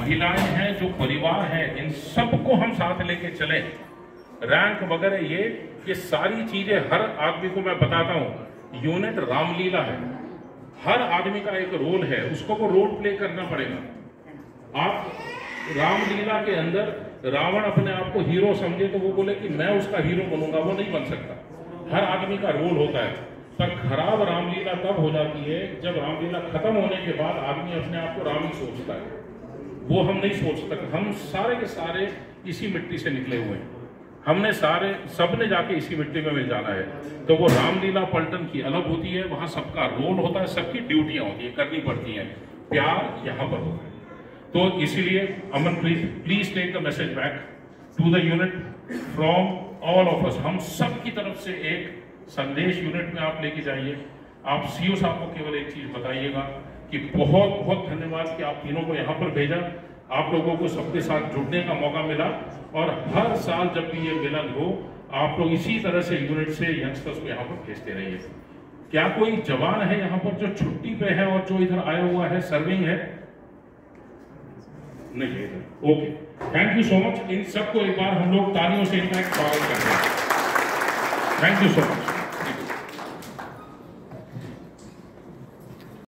महिलाएं हैं, जो परिवार है, इन सबको हम साथ लेके चले। रैंक वगैरह ये सारी चीजें हर आदमी को मैं बताता हूं। यूनिट रामलीला है, हर आदमी का एक रोल है, उसको वो रोल प्ले करना पड़ेगा। आप रामलीला के अंदर रावण अपने आप को हीरो समझे तो वो बोले कि मैं उसका हीरो बनूंगा, वो नहीं बन सकता। हर आदमी का रोल होता है। पर खराब रामलीला तब हो जाती है जब रामलीला खत्म होने के बाद आदमी अपने आप को राम ही सोचता है। वो हम नहीं सोच सकते। हम सारे के सारे इसी मिट्टी से निकले हुए हैं, हमने सारे सबने जाके इसी मिट्टी में मिल जाना है। तो वो रामलीला पलटन की अलग होती है, वहां सबका रोल होता है, सबकी ड्यूटियां होती है, करनी पड़ती हैं। प्यार यहाँ पर होता है। तो इसीलिए Amanpreet, please take the message back to the unit from all of us. हम सब की तरफ से एक संदेश यूनिट में आप लेके जाइए। आप सीओ साहब को केवल एक चीज बताइएगा कि बहुत बहुत धन्यवाद कि आप तीनों को यहाँ पर भेजा। आप लोगों को सबके साथ जुड़ने का मौका मिला और हर साल जब भी ये मिलन हो, आप लोग इसी तरह से यूनिट से यंगस्टर्स को यहाँ पर भेजते रहिए। क्या कोई जवान है यहाँ पर जो छुट्टी पे है और जो इधर आया हुआ है, सर्विंग है? नहीं है इधर। Okay, thank you so much. इन सबको एक बार हम लोग तालियों से इनका एक स्वागत करते हैं। Thank you so much.